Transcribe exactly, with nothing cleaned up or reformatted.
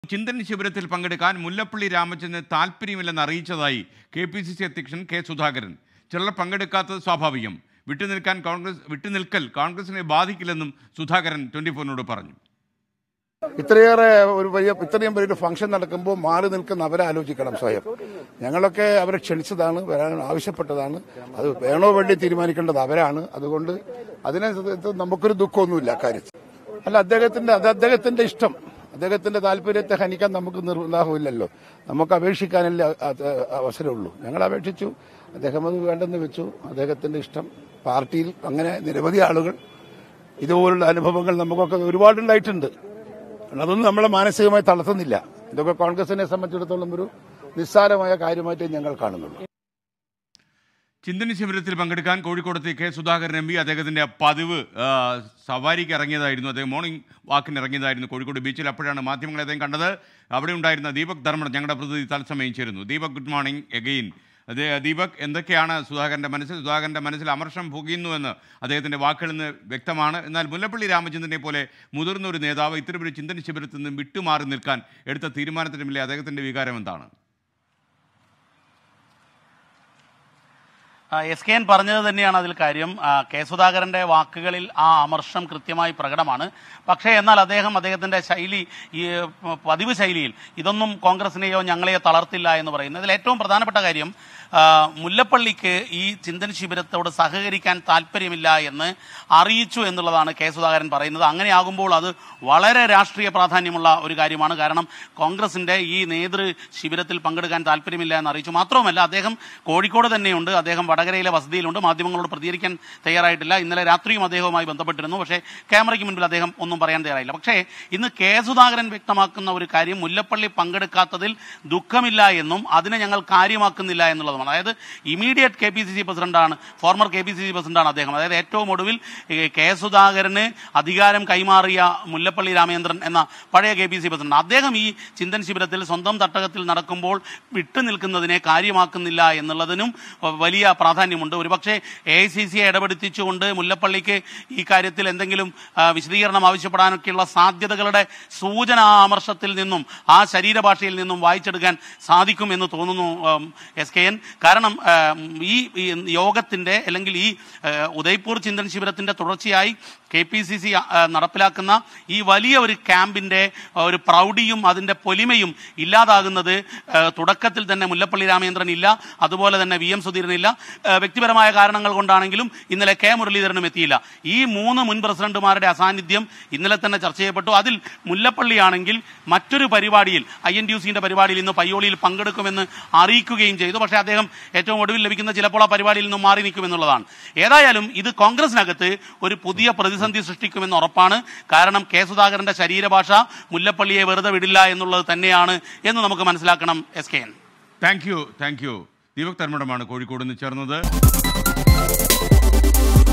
ചിന്തന ശിബിരത്തിൽ പങ്കെടുക്കാൻ മുല്ലപ്പള്ളി രാമചന്ദ്രന് താല്പര്യമില്ലെന്ന് അറിയിച്ചതായി കെ പി സി സി അധ്യക്ഷൻ കെ സുധാകരൻ. ചിലർ പങ്കെടുക്കാത്തത് സ്വാഭാവികം. വിട്ടുനിൽക്കാൻ കോൺഗ്രസ് വിട്ടുനിൽക്കൽ കോൺഗ്രസിനെ ബാധിക്കില്ലെന്നും സുധാകരൻ ട്വന്റി ഫോറിനോട് പറഞ്ഞു. ഇത്രയേറെ ഒരു വലിയ ഇത്രയും വലിയൊരു ഫംഗ്ഷൻ നടക്കുമ്പോൾ മാറി നിൽക്കുന്ന അവരെ ആലോചിക്കണം സ്വയം. ഞങ്ങളൊക്കെ അവരെ ക്ഷണിച്ചതാണ്, വരാൻ ആവശ്യപ്പെട്ടതാണ്. അത് വേണോ വേണ്ടി തീരുമാനിക്കേണ്ടത് അവരാണ്. അതുകൊണ്ട് അതിനെ നമുക്കൊരു ദുഃഖമൊന്നുമില്ല കാര്യത്തിൽ. അല്ല, അദ്ദേഹത്തിന്റെ അത് അദ്ദേഹത്തിന്റെ ഇഷ്ടം, അദ്ദേഹത്തിന്റെ താല്പര്യത്തെ ഹനിക്കാൻ നമുക്ക് നിർവാഹമില്ലല്ലോ. നമുക്ക് അപേക്ഷിക്കാനല്ലേ അവസരമുള്ളൂ. ഞങ്ങൾ അപേക്ഷിച്ചു, അദ്ദേഹം അത് വേണ്ടെന്ന് വെച്ചു. അദ്ദേഹത്തിന്റെ ഇഷ്ടം. പാർട്ടിയിൽ അങ്ങനെ നിരവധി ആളുകൾ ഇതുപോലുള്ള അനുഭവങ്ങൾ നമുക്കൊക്കെ ഒരുപാടുണ്ടായിട്ടുണ്ട്. അതൊന്നും നമ്മളെ മാനസികമായി തളർത്തുന്നില്ല. ഇതൊക്കെ കോൺഗ്രസിനെ സംബന്ധിച്ചിടത്തോളം ഒരു നിസ്സാരമായ കാര്യമായിട്ട് ഞങ്ങൾ കാണുന്നുള്ളൂ. ചിന്തന ശിബിരത്തിൽ പങ്കെടുക്കാൻ കോഴിക്കോടത്തെ കെ സുധാകരൻ എം പി അദ്ദേഹത്തിന്റെ പതിവ് സവാരിക്ക് ഇറങ്ങിയതായിരുന്നു. അദ്ദേഹം മോർണിംഗ് വാക്കിന് ഇറങ്ങിയതായിരുന്നു കോഴിക്കോട് ബീച്ചിൽ. അപ്പോഴാണ് മാധ്യമങ്ങളെ അദ്ദേഹം കണ്ടത്. അവിടെ ഉണ്ടായിരുന്ന ദീപക് ധർമ്മടൻ ഞങ്ങളുടെ പ്രതിനിധി തത്സമയം ചേരുന്നു. Deepak, good morning again. അതെ ദീപക്, എന്തൊക്കെയാണ് സുധാകരന്റെ മനസ്സിൽ? സുധാകരന്റെ മനസ്സിൽ അമർഷം പുകയുന്നുവെന്ന് അദ്ദേഹത്തിന്റെ വാക്കുകളിൽ നിന്ന് വ്യക്തമാണ്. എന്നാൽ മുല്ലപ്പള്ളി രാമചന്ദ്രനെ പോലെ മുതിർന്ന ഒരു നേതാവ് ഇത്തരമൊരു ചിന്തന ശിബിരത്തിൽ നിന്ന് വിട്ടുമാറി നിൽക്കാൻ എടുത്ത തീരുമാനത്തിനുമില്ലേ അദ്ദേഹത്തിന്റെ വികാരം എന്താണ്? എസ് കെ എൻ പറഞ്ഞത് തന്നെയാണ് അതിൽ കാര്യം. കെ സുധാകരന്റെ വാക്കുകളിൽ ആ അമർഷം കൃത്യമായി പ്രകടമാണ്. പക്ഷേ എന്നാൽ അദ്ദേഹം അദ്ദേഹത്തിന്റെ ശൈലി, ഈ പതിവ് ശൈലിയിൽ ഇതൊന്നും കോൺഗ്രസിനെയോ ഞങ്ങളെയോ തളർത്തില്ല എന്ന് പറയുന്നത്. ഇതിൽ ഏറ്റവും പ്രധാനപ്പെട്ട കാര്യം, മുല്ലപ്പള്ളിക്ക് ഈ ചിന്തന ശിബിരത്തോട് സഹകരിക്കാൻ താല്പര്യമില്ല എന്ന് അറിയിച്ചു എന്നുള്ളതാണ് കെ സുധാകരൻ പറയുന്നത്. അങ്ങനെയാകുമ്പോൾ അത് വളരെ രാഷ്ട്രീയ പ്രാധാന്യമുള്ള ഒരു കാര്യമാണ്. കാരണം കോൺഗ്രസിന്റെ ഈ നേതൃ ശിബിരത്തിൽ പങ്കെടുക്കാൻ താല്പര്യമില്ല എന്ന് അറിയിച്ചു. മാത്രവുമല്ല, അദ്ദേഹം കോഴിക്കോട് തന്നെയുണ്ട്, അദ്ദേഹം വടകരയിലെ വസതിയിലുണ്ട്. മാധ്യമങ്ങളോട് പ്രതികരിക്കാൻ തയ്യാറായിട്ടില്ല. ഇന്നലെ രാത്രിയും അദ്ദേഹവുമായി ബന്ധപ്പെട്ടിരുന്നു. പക്ഷേ ക്യാമറയ്ക്ക് മുൻപിൽ അദ്ദേഹം ഒന്നും പറയാൻ തയ്യാറായില്ല. പക്ഷേ ഇന്ന് കെ സുധാകരൻ വ്യക്തമാക്കുന്ന ഒരു കാര്യം, മുല്ലപ്പള്ളി പങ്കെടുക്കാത്തതിൽ ദുഃഖമില്ല എന്നും അതിനെ ഞങ്ങൾ കാര്യമാക്കുന്നില്ല എന്നുള്ളതും. അതായത് immediate K P C C പ്രസിഡന്റാണ്, former K P C C പ്രസിഡന്റാണ് അദ്ദേഹം. അതായത് ഏറ്റവും ഒടുവിൽ കെ സുധാകരന് അധികാരം കൈമാറിയ മുല്ലപ്പള്ളി രാമചന്ദ്രൻ എന്ന പഴയ കെ പി സി പ്രസിഡന്റ്, അദ്ദേഹം ഈ ചിന്തൻ ശിബിരത്തിൽ സ്വന്തം തട്ടകത്തിൽ നടക്കുമ്പോൾ വിട്ടുനിൽക്കുന്നതിനെ കാര്യമാക്കുന്നില്ല എന്നുള്ളതിനും വലിയ പ്രാധാന്യമുണ്ട്. ഒരുപക്ഷെ എ ഐ സി സിയെ ഇടപെടുത്തിച്ചുകൊണ്ട് മുല്ലപ്പള്ളിക്ക് ഈ കാര്യത്തിൽ എന്തെങ്കിലും വിശദീകരണം ആവശ്യപ്പെടാനൊക്കെയുള്ള സാധ്യതകളുടെ സൂചന ആ അമർഷത്തിൽ നിന്നും ആ ശരീരഭാഷയിൽ നിന്നും വായിച്ചെടുക്കാൻ സാധിക്കും എന്ന് തോന്നുന്നു എസ് കെ എൻ. കാരണം ഈ യോഗത്തിന്റെ അല്ലെങ്കിൽ ഈ ഉദയ്പൂർ ചിന്തൻ ശിബിരത്തിന്റെ തുടർച്ചയായി കെ പി സി സി നടപ്പിലാക്കുന്ന ഈ വലിയ ഒരു ക്യാമ്പിന്റെ ഒരു പ്രൗഢിയും അതിന്റെ പൊലിമയും ഇല്ലാതാകുന്നത് തുടക്കത്തിൽ തന്നെ മുല്ലപ്പള്ളി രാമചന്ദ്രൻ ഇല്ല, അതുപോലെ തന്നെ വി എം സുധീരനില്ല. വ്യക്തിപരമായ കാരണങ്ങൾ കൊണ്ടാണെങ്കിലും ഇന്നലെ കെ മുരളീധരനും എത്തിയില്ല. ഈ മൂന്ന് മുൻ പ്രസിഡന്റുമാരുടെ അസാന്നിധ്യം ഇന്നലെ തന്നെ ചർച്ച ചെയ്യപ്പെട്ടു. അതിൽ മുല്ലപ്പള്ളിയാണെങ്കിൽ മറ്റൊരു പരിപാടിയിൽ, ഐ എൻ ഡി യു സിന്റെ പരിപാടിയിൽ ഇന്ന് പയ്യോളിയിൽ പങ്കെടുക്കുമെന്ന് അറിയിക്കുകയും ചെയ്തു. പക്ഷേ അദ്ദേഹം ഏറ്റവും ഒടുവിൽ ലഭിക്കുന്ന ചിലപ്പോൾ ആ പരിപാടിയിൽ നിന്നും മാറി നിൽക്കുമെന്നുള്ളതാണ്. ഏതായാലും ഇത് കോൺഗ്രസിനകത്ത് ഒരു പുതിയ പ്രതിസന്ധി സൃഷ്ടിക്കുമെന്ന് ഉറപ്പാണ്. കാരണം കെ സുധാകരന്റെ ശരീരഭാഷ മുല്ലപ്പള്ളിയെ വെറുതെ വിടില്ല എന്നുള്ളത് തന്നെയാണ് എന്ന് നമുക്ക് മനസ്സിലാക്കണം. S K N, thank you thank you Deepak ധർമ്മടമാണ് കോഴിക്കോട് നിന്ന് ചേർന്നത്.